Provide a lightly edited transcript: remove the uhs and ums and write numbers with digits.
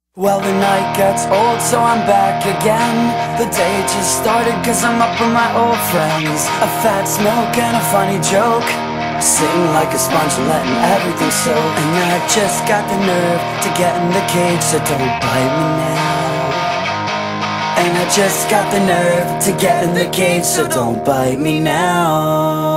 Well, the night gets old, so I'm back again. The day just started cause I'm up with my old friends. A fat smoke and a funny joke, sitting like a sponge and letting everything soak. And I just got the nerve to get in the cage, so don't bite me now. And I just got the nerve to get in the cage, so don't bite me now.